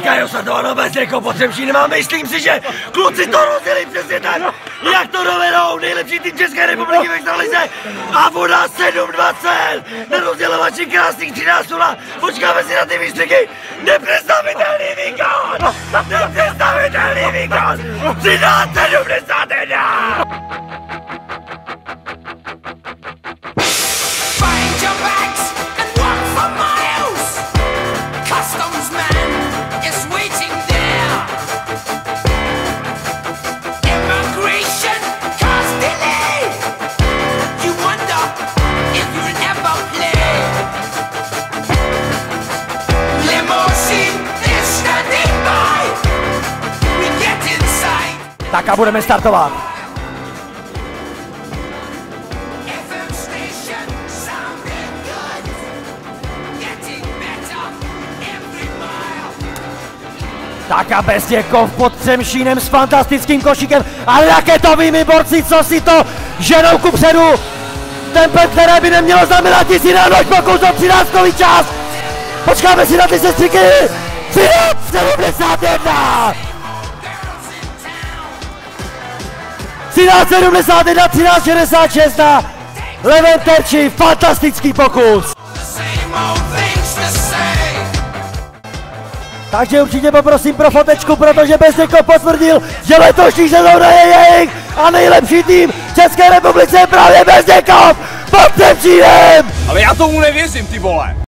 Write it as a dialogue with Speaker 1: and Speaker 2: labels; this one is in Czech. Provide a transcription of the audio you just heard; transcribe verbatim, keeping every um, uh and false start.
Speaker 1: Jaká Osatováno bez někoho potřebší nemá, myslím si, že kluci to rozdělí přesně tak, jak to dovedou, nejlepší tým České republiky ve extralize a voda sedm dvacet, nerozdělovači krásných třináct nula, počkáme si na ty výstřiky, nepředstavitelný výkon, nepředstavitelný výkon, třináct sedmdesát jedna!
Speaker 2: Tak a budeme startovat. Tak a Bezděkov pod Třemšínem s fantastickým košíkem a raketovými borci, co si to ženou kupředu. Tempe, které by nemělo znamenat nic jiného, než pokus o třináctkový čas. Počkáme si na ty sestřiky. třináct sedmdesát jedna! třináct sedmdesát jedna, třináct šedesát šest na levém terči, fantastický pokus. Takže určitě poprosím pro fotečku, protože Bezděkov potvrdil, že letošní sezóna je jejich a nejlepší tým České republice je právě Bezděkov pod Třemšínem.
Speaker 3: Ale já tomu nevěřím, ty vole.